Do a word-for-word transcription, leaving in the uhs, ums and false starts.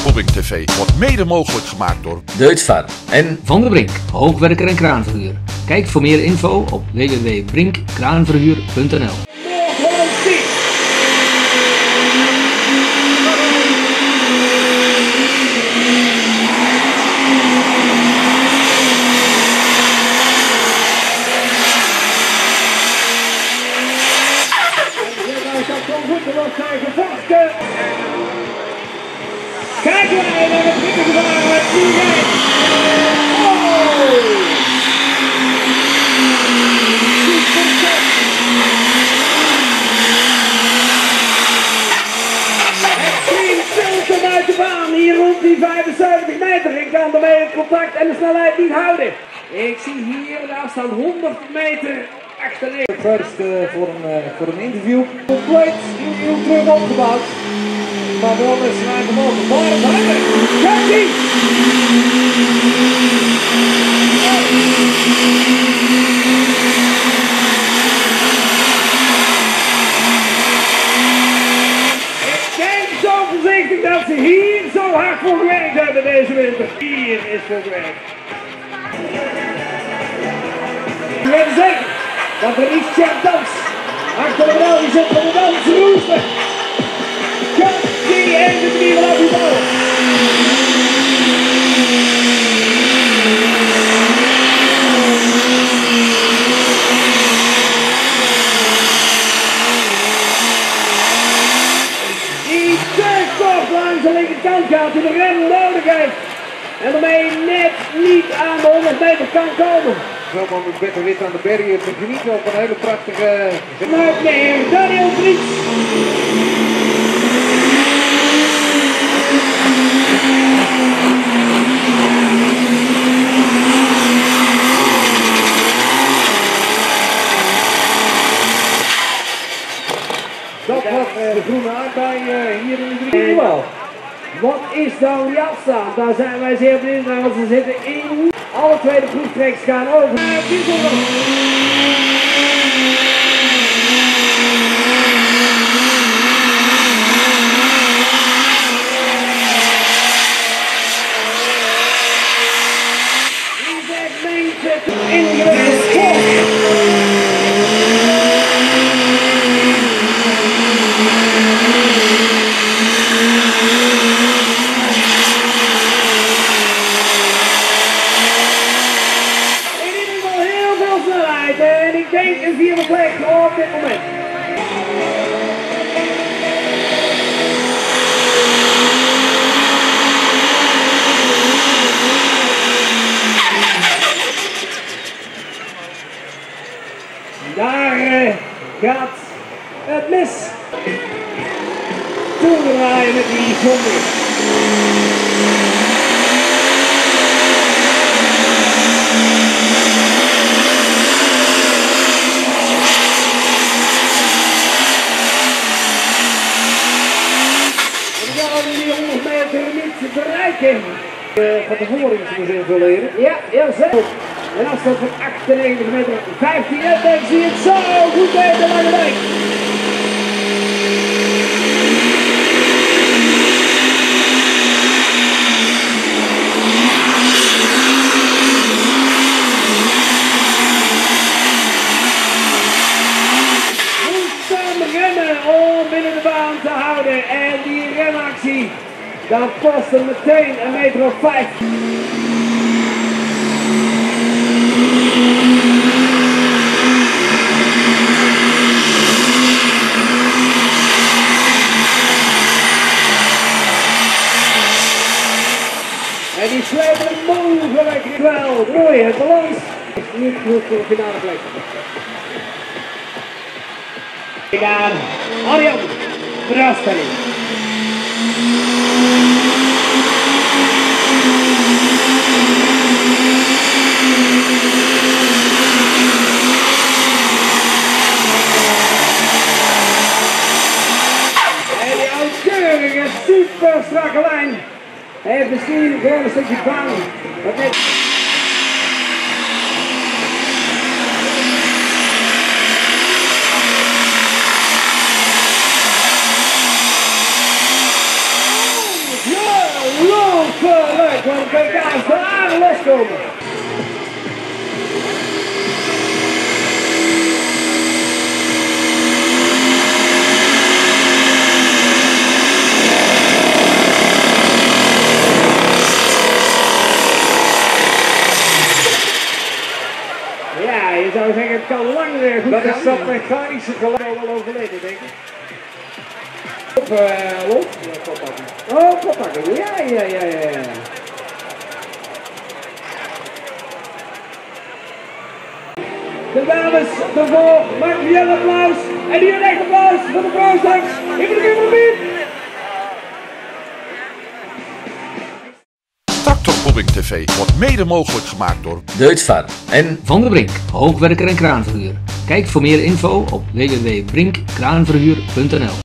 Bobbing T V wordt mede mogelijk gemaakt door Deutsvar en Van der Brink, hoogwerker en kraanverhuur. Kijk voor meer info op w w w punt brink kraanverhuur punt n l. Kijk wij naar het rikkengevaar met die rijdt. Oh! Extreme Filter uit de baan hier rond die vijfenzeventig meter. Ik kan ermee het contact en de snelheid niet houden. Ik zie hier de afstand honderd meter achterin. First uh, voor, een, uh, voor een interview. Compleet nieuw terug opgebouwd. Maar wel met zijn eigen motor. Maar het harder. Kijk die! Ik denk zo voorzichtig dat ze hier zo hard voor gewerkt hebben deze winter. Hier is voor gewerkt. Ik weet zeker dat er niet Jack Dans achter de Belgische zit van de Belgische roester. Kijk die en de drie op die bal. Die te kort langs de linkerkant gaat, die de rem nodig heeft. En ermee net niet aan de honderd meter kan komen. Zo maar met Better Wit aan de bergen te genieten op een hele prachtige... Nooit meer, Daniel Vries. Dat was de groene aardbei uh, hier in de drie. Wel. Wat is dan die afstand? Daar zijn wij zeer benieuwd naar, want ze zitten in. Alle twee de proeftreks gaan over. En ik denk een vierde plek op dit moment. Daar uh, gaat het mis. Toedraaien met die zonde. Niet bereiken. Uh, van tevoren is het invullen. Ja, heel zeker. Een afstand van achtennegentig meter, vijftien. En dan zie je het zo goed weten naar de dijk. Moet dan remmen om binnen de baan te houden. En die remactie. Dat kost hem meteen een meter of vijf. En die slepen mogelijk wel. Mooi, het balans is niet goed voor de finale plek. Kijk aan Arjan Brastelli. Super strakke lijn. Hij heeft misschien gewoon een stukje baan. Dat net... Ja, van de P K's de aarde loskomen. Ja, je zou zeggen het kan lang weer goed Dat gaan. is dat mechanische geluid wel overleden, denk ik. Op, uh, los. Ja, koppakken. Oh, koppakken. Ja, ja, ja, ja, ja. De dames ervoor, maak weer een applaus. En hier een echt applaus voor de vrouw straks. Ik ben er weer voor Tractorpodding T V wordt mede mogelijk gemaakt door Deutsvar en Van der Brink, hoogwerker en kraanverhuur. Kijk voor meer info op w w w punt brink kraanverhuur punt n l.